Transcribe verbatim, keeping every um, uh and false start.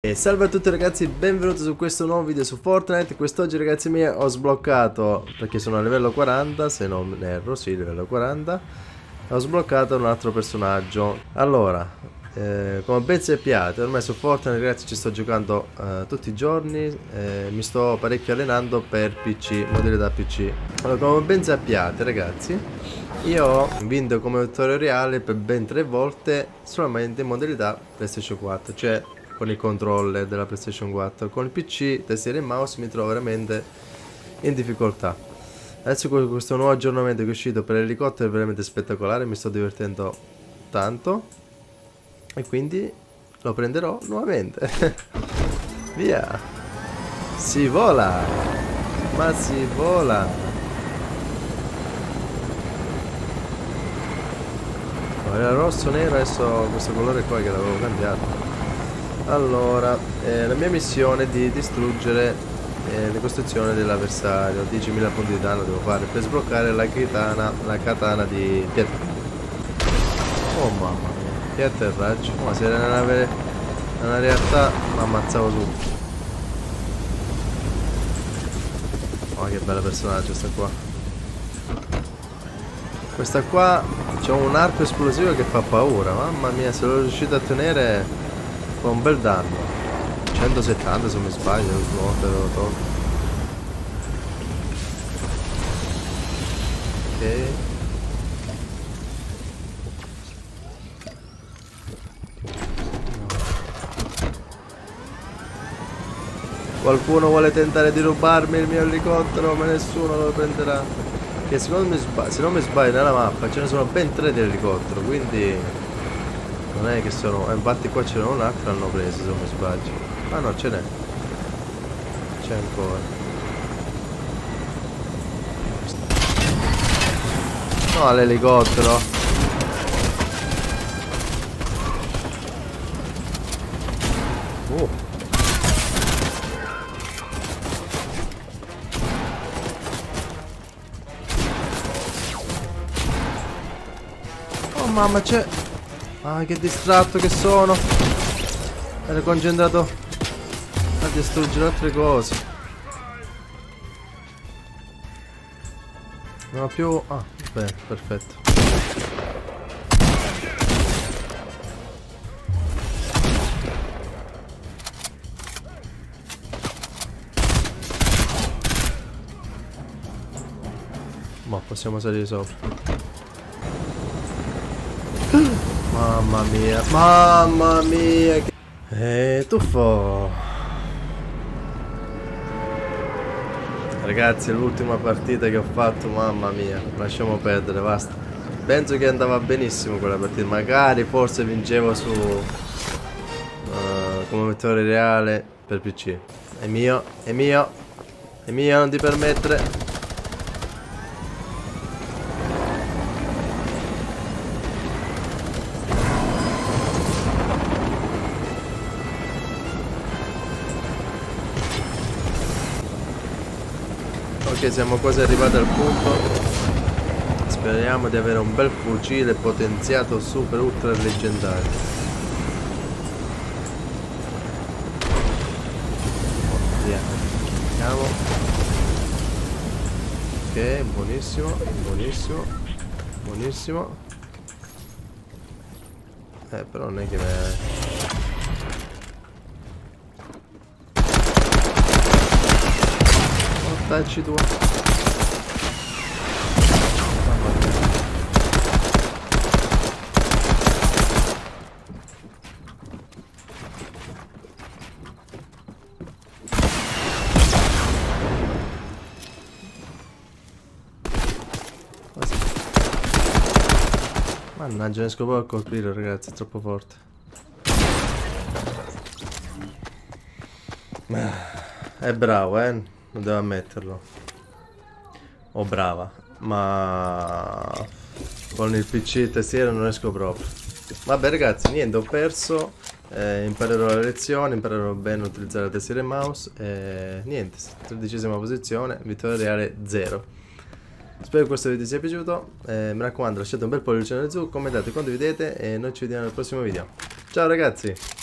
E salve a tutti ragazzi, benvenuti su questo nuovo video su Fortnite. Quest'oggi ragazzi miei ho sbloccato, perché sono a livello quaranta, se non erro, sì, livello quaranta. Ho sbloccato un altro personaggio. Allora, eh, come ben sappiate, ormai su Fortnite ragazzi ci sto giocando eh, tutti i giorni. eh, Mi sto parecchio allenando per P C, modalità P C. Allora, come ben sappiate ragazzi, io ho vinto come vittoria reale per ben tre volte solamente in modalità PlayStation quattro, cioè con il controller della PlayStation quattro. Con il P C, tastiera e mouse mi trovo veramente in difficoltà. Adesso con questo nuovo aggiornamento che è uscito per l'elicottero è veramente spettacolare, mi sto divertendo tanto e quindi lo prenderò nuovamente. Via! Si vola! Ma si vola! Era rosso, nero, adesso questo colore qua che l'avevo cambiato. Allora, eh, la mia missione è di distruggere eh, le costruzioni dell'avversario. diecimila punti di danno devo fare per sbloccare la katana, la katana di Pietro. Oh mamma mia, che atterraggio. Ma se era una, nave, una realtà mi ammazzavo subito. Oh, che bella personaggio questa qua. Questa qua c'ha un arco esplosivo che fa paura. Mamma mia, se l'ho riuscito a tenere fa un bel danno. centosettanta se non mi sbaglio, l'ultima volta avevo tolto. Ok. Qualcuno vuole tentare di rubarmi il mio elicottero, ma nessuno lo prenderà. Che secondo me, se non mi sbaglio nella mappa ce ne sono ben tre di elicottero, quindi non è che sono... Eh, infatti qua c'era un altro, l'hanno preso se non mi sbaglio. Ah no, ce n'è. C'è ancora. No, l'elicottero. Uh. Oh mamma, c'è... Ah, che distratto che sono. Ero concentrato a distruggere altre cose. Non ho più... Ah, bene, perfetto. Ma possiamo salire sopra. Mamma mia, mamma mia che... Eh, tuffo. Ragazzi, è l'ultima partita che ho fatto, mamma mia. Lasciamo perdere, basta. Penso che andava benissimo quella partita. Magari forse vincevo su uh, come vittoria reale per P C. È mio, è mio, è mio, non ti permettere. Ok, siamo quasi arrivati al punto. Speriamo di avere un bel fucile potenziato super ultra leggendario. Via. Andiamo. Ok, buonissimo, buonissimo, buonissimo. Eh, però non è che me... Tacci tu. Mannaggia, non riesco proprio a colpire ragazzi, è troppo forte. È bravo, eh, non devo ammetterlo. O brava, ma con il P C e tastiera non riesco proprio. Vabbè ragazzi, niente, ho perso. eh, Imparerò la lezione, imparerò bene a utilizzare la tastiera e mouse. E niente, tredicesima posizione, vittoria reale zero. Spero che questo video vi sia piaciuto. eh, Mi raccomando, lasciate un bel pollice in su, commentate, condividete e noi ci vediamo nel prossimo video. Ciao ragazzi!